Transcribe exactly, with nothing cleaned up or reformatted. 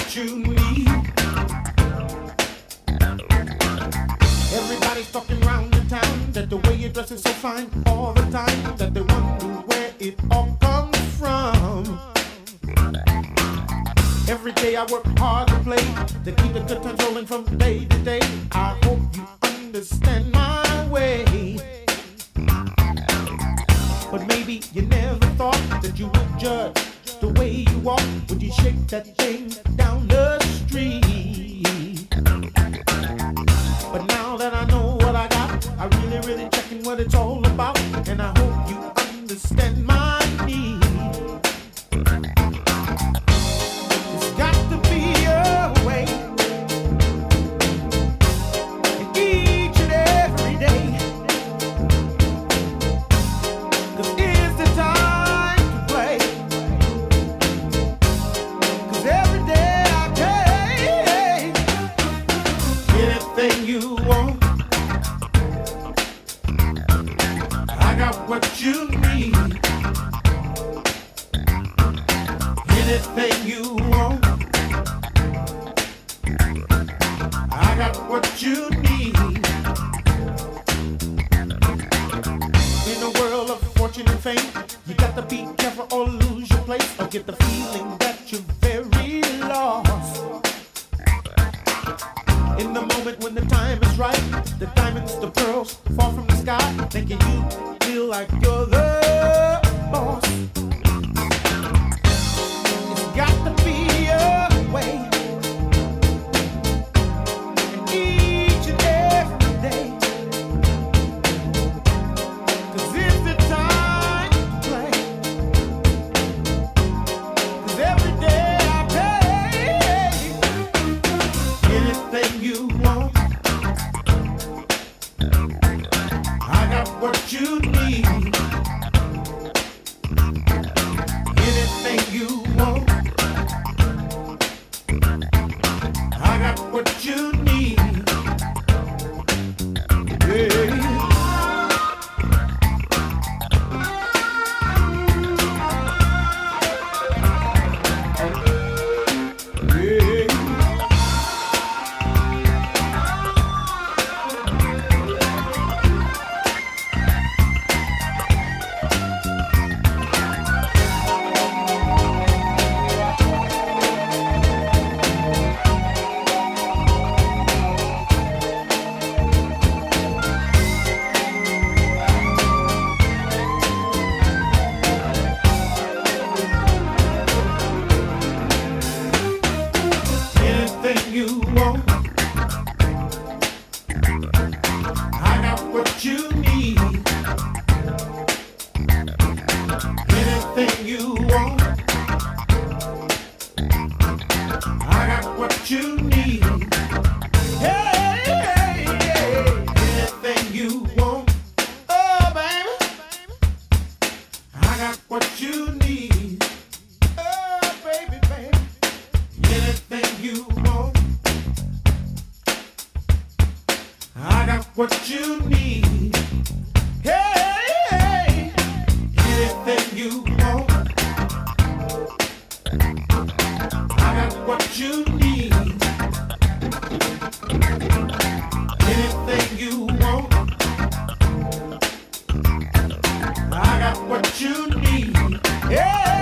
what you need. Everybody's talking round the town that the way you dress is so fine all the time, that they wonder where it all comes from. Every day I work hard to play, to keep the good times rolling from day to day. I hope you understand my way. But maybe you never thought that you would judge the way you walk when you shake that thing down the street. But now that I know what I got, I really, really checking what it's all about, and I hope you understand my need. There's got to be a way, and each and every day, 'cause it's the time to play. 'Cause every day I take anything you want. I got what you need. Anything you want. I got what you need. In a world of fortune and fame, you got to be careful or lose your place, or get the feeling that you're very lost. In the moment when the time is right, the diamonds, the pearls fall from the sky, making you feel like you're the boss. It's got to be a way, and each and every day, 'cause it's the time to play. 'Cause every day I take anything you want. I got what you need. Anything you want. I got what you need. Yeah. Anything you want. I got what you need. Anything you want. I got what you need. Hey, hey, hey. Anything you want. Oh, baby. I got what you need. Oh, baby, baby. Anything you want. I got what you need. Hey, hey. Anything you want. I got what you need. Anything you want. I got what you need. Yeah.